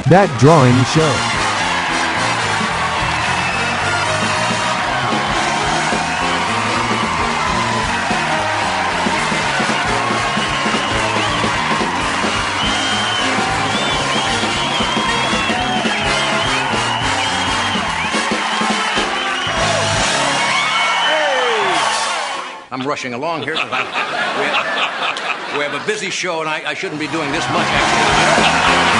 That Drawing Show. I'm rushing along here because we have a busy show, and I shouldn't be doing this much, actually.